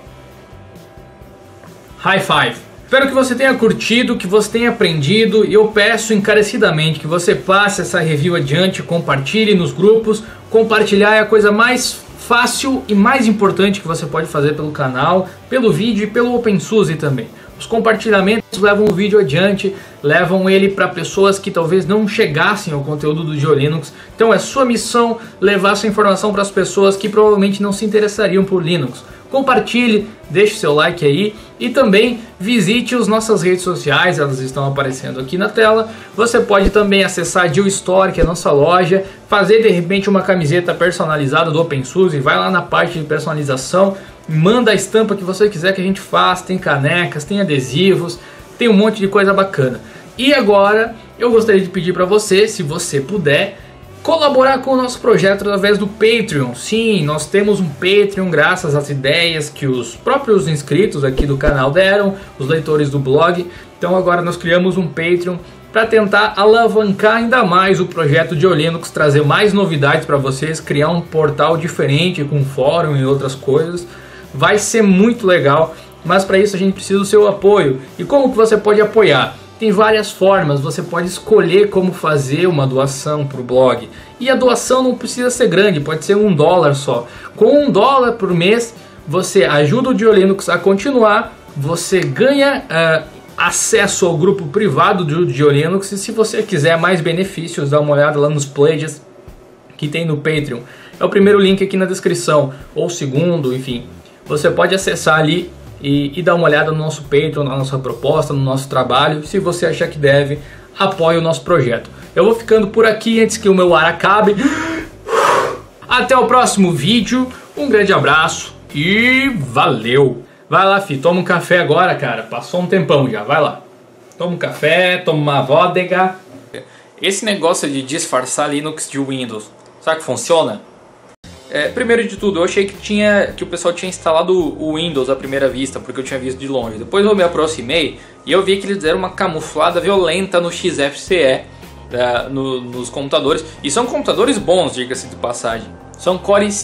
High five. Espero que você tenha curtido, que você tenha aprendido, e eu peço encarecidamente que você passe essa review adiante, compartilhe nos grupos. Compartilhar é a coisa mais fácil e mais importante que você pode fazer pelo canal, pelo vídeo e pelo OpenSUSE também. Os compartilhamentos levam o vídeo adiante, levam ele para pessoas que talvez não chegassem ao conteúdo do Diolinux. Então é sua missão levar essa informação para as pessoas que provavelmente não se interessariam por Linux. Compartilhe, deixe seu like aí e também visite as nossas redes sociais, elas estão aparecendo aqui na tela. Você pode também acessar a DioStore, que é a nossa loja, fazer de repente uma camiseta personalizada do OpenSUSE, vai lá na parte de personalização, manda a estampa que você quiser que a gente faça, tem canecas, tem adesivos, tem um monte de coisa bacana. E agora eu gostaria de pedir para você, se você puder, colaborar com o nosso projeto através do Patreon. Sim, nós temos um Patreon graças às ideias que os próprios inscritos aqui do canal deram, os leitores do blog. Então agora nós criamos um Patreon para tentar alavancar ainda mais o projeto Diolinux, trazer mais novidades para vocês, criar um portal diferente com fórum e outras coisas. Vai ser muito legal, mas para isso a gente precisa do seu apoio. E como que você pode apoiar? Tem várias formas, você pode escolher como fazer uma doação para o blog. E a doação não precisa ser grande, pode ser $1 só. Com $1 por mês, você ajuda o Diolinux a continuar, você ganha acesso ao grupo privado do Diolinux. E se você quiser mais benefícios, dá uma olhada lá nos pledges que tem no Patreon. É o primeiro link aqui na descrição, ou o segundo, enfim. Você pode acessar ali e dar uma olhada no nosso Patreon, na nossa proposta, no nosso trabalho. Se você achar que deve, apoie o nosso projeto. Eu vou ficando por aqui antes que o meu ar acabe. Até o próximo vídeo, um grande abraço e valeu! Vai lá, filho, toma um café agora, cara. Passou um tempão já, vai lá. Toma um café, toma uma vodka. Esse negócio de disfarçar Linux de Windows, sabe que funciona? Primeiro de tudo, eu achei que o pessoal tinha instalado o Windows à primeira vista, porque eu tinha visto de longe. Depois eu me aproximei e eu vi que eles deram uma camuflada violenta no XFCE nos computadores. E são computadores bons, diga-se de passagem. São Core